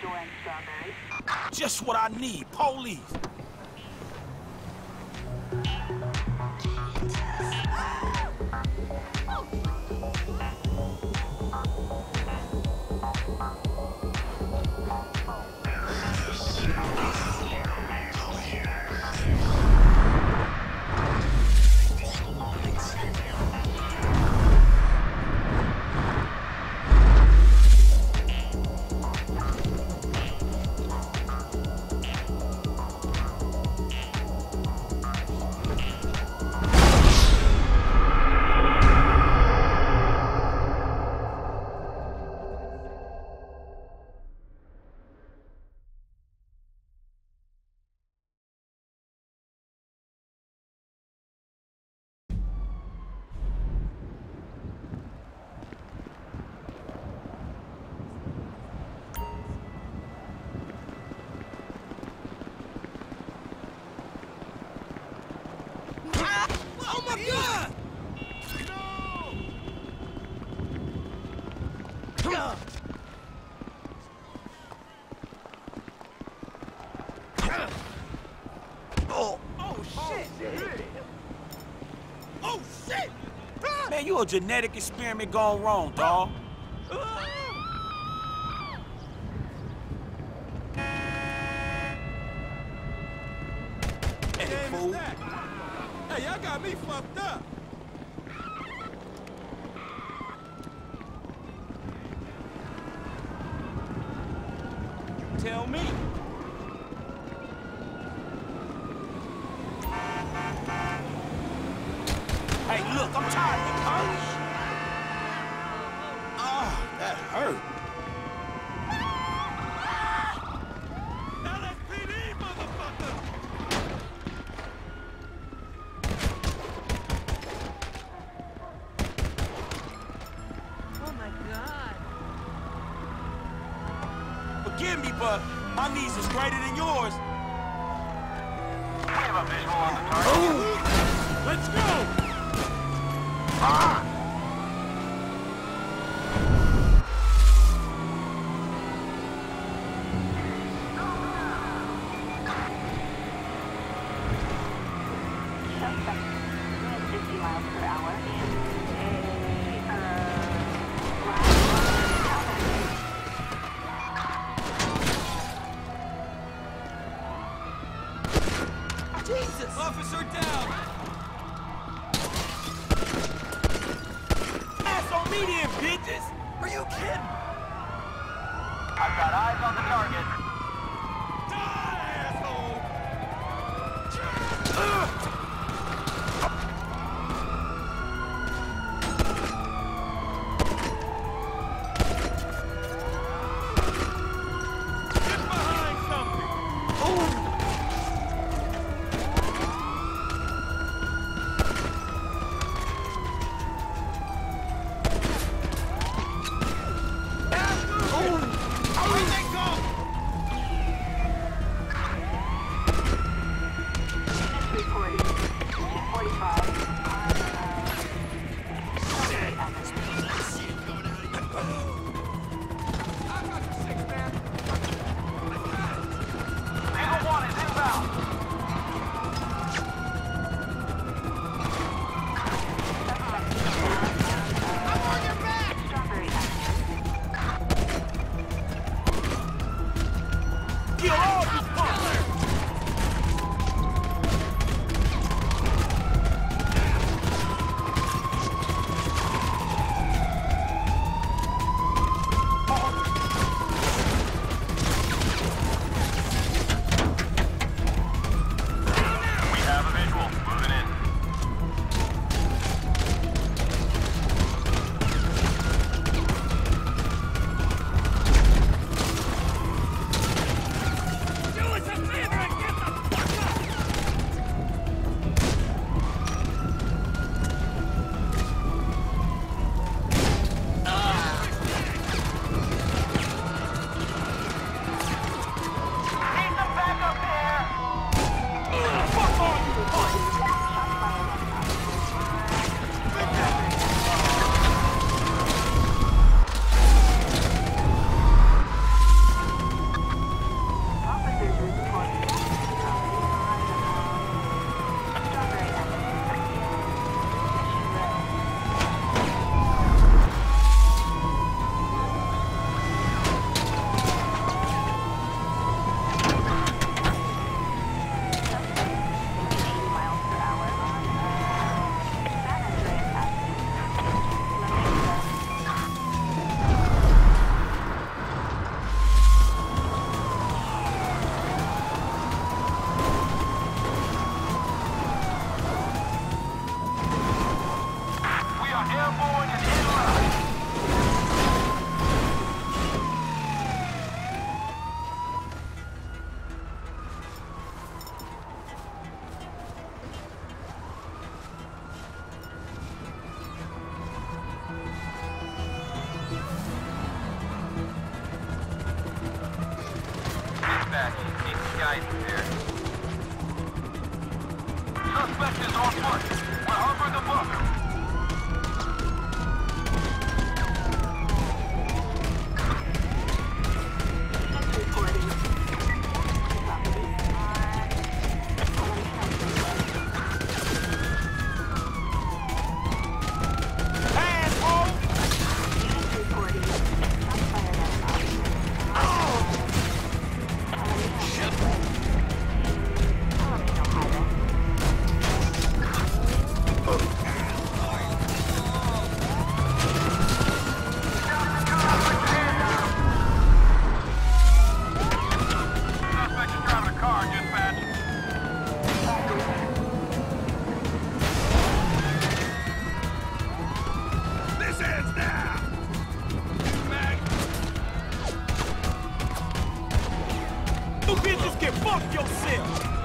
Just what I need, police. Oh my God! Oh, shit! Oh, shit! Man, you a genetic experiment gone wrong, dawg. Hey, fool. Hey, y'all got me fucked up. Tell me. Hey, look, I'm tired of the punch. Ah, that hurt. LSPD, motherfucker! Oh my God. Forgive me, but my knees is greater than yours. We have a visual on the target. Let's go! Ah! Suspect 50 miles per hour Jesus! Officer down! Ass on me then, bitches! Are you kidding? I've got eyes on the target. Die, asshole! Get behind something! Where'd they go? dispatch. Need some guidance here. Suspect is on foot. We're harboring the book. You bitches can fuck yourself!